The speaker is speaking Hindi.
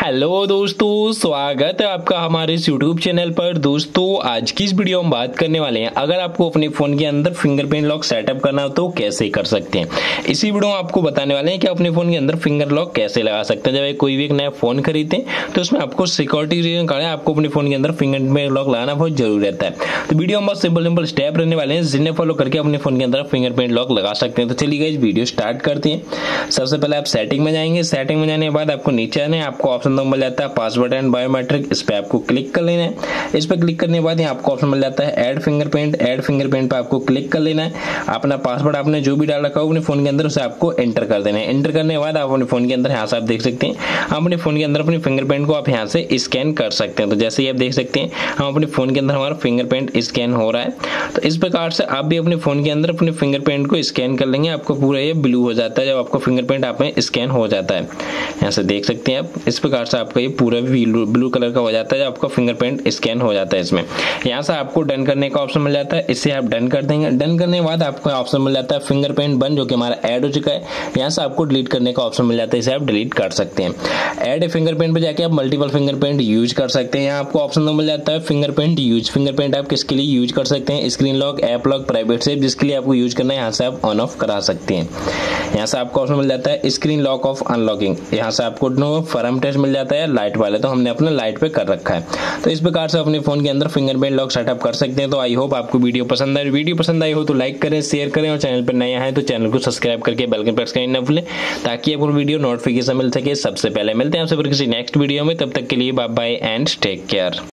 हेलो दोस्तों, स्वागत है आपका हमारे इस YouTube चैनल पर। दोस्तों आज की इस वीडियो में बात करने वाले हैं, अगर आपको अपने फोन के अंदर फिंगरप्रिंट लॉक सेटअप करना हो तो कैसे कर सकते हैं। इसी वीडियो में आपको बताने वाले हैं कि अपने फोन के अंदर फिंगर लॉक कैसे लगा सकते हैं। जब कोई भी एक नया फोन खरीदते हैं तो उसमें आपको सिक्योरिटी रीजन कारण आपको अपने फोन के अंदर फिंगरप्रिंट लॉक लगाना बहुत जरूरी रहता है। तो वीडियो में बहुत सिंपल स्टेप रहने वाले हैं जिन्हें फॉलो करके अपने फोन के अंदर फिंगरप्रिंट लॉक लगा सकते हैं। तो चलिए इस वीडियो स्टार्ट करते हैं। सबसे पहले आप सेटिंग में जाएंगे। सेटिंग में जाने के बाद आपको नीचे आना है, आपको ऑप्शन मिल जाता है पासवर्ड एंड बायोमेट्रिक। इस पे आपको क्लिक कर लेना है। इस पे क्लिक करने के बाद आपको ऑप्शन मिल जाता है ऐड फिंगरप्रिंट। ऐड फिंगरप्रिंट पे आपको क्लिक कर लेना है। अपना पासवर्ड आपने जो भी डाल रखा हो अपने फोन के अंदर उसे आपको एंटर कर देना है। एंटर करने के बाद आप अपने फोन के अंदर यहाँ से आप देख सकते हैं, आप अपने फोन के अंदर अपनी फिंगरप्रिंट को आप यहाँ से स्कैन कर सकते हैं। तो जैसे ही आप देख सकते हैं हम अपने फोन के अंदर हमारा फिंगरप्रिंट स्कैन हो रहा है। तो इस प्रकार से आप भी अपने फोन के अंदर अपने फिंगरप्रिंट को स्कैन कर लेंगे। आपको पूरा ये ब्लू हो जाता है जब आपका फिंगरप्रिंट आप में स्कैन हो जाता है। यहाँ से देख सकते हैं आप, इस प्रकार से आपका ये पूरा ब्लू कलर का हो जाता है जब आपका फिंगरप्रिंट स्कैन हो जाता है। इसमें यहाँ से आपको डन करने का ऑप्शन मिल जाता है, इससे आप डन कर देंगे। डन करने के बाद आपको ऑप्शन मिल जाता है फिंगरप्रिंट बन, जो कि हमारा ऐड हो चुका है। यहाँ से आपको डिलीट करने का ऑप्शन मिल जाता है, इसे आप डिलीट कर सकते हैं। ऐड फिंगरप्रिंट पे जाके आप मल्टीपल फिंगरप्रिंट यूज कर सकते हैं। यहाँ आपको ऑप्शन मिल जाता है फिंगरप्रिंट यूज। फिंगरप्रिंट आप किसके लिए यूज कर सकते हैं, screen lock, app lock, private save, जिसके लिए आपको यूज करना है यहाँ से आप ऑन ऑफ करा सकते हैं। यहाँ से आपको ऑप्शन मिल जाता है स्क्रीन लॉक ऑफ अनलॉकिंग। यहाँ से आपको फर्म टेस्ट मिल जाता है लाइट वाले, तो हमने अपने लाइट पे कर रखा है। तो इस प्रकार से अपने फोन के अंदर फिंगरप्रिंट लॉक सेटअप कर सकते हैं। तो आई होप आपको वीडियो पसंद आए। वीडियो पसंद आई हो तो लाइक करें, शेयर करें, और चैनल पर नए आए तो चैनल को सब्सक्राइब करके बेल आइकन प्रेस करना न भूलें, ताकि आपको वीडियो नोटिफिकेशन मिल सके सबसे पहले। मिलते हैं आपसे फिर किसी नेक्स्ट वीडियो में, तब तक के लिए bye bye and take care.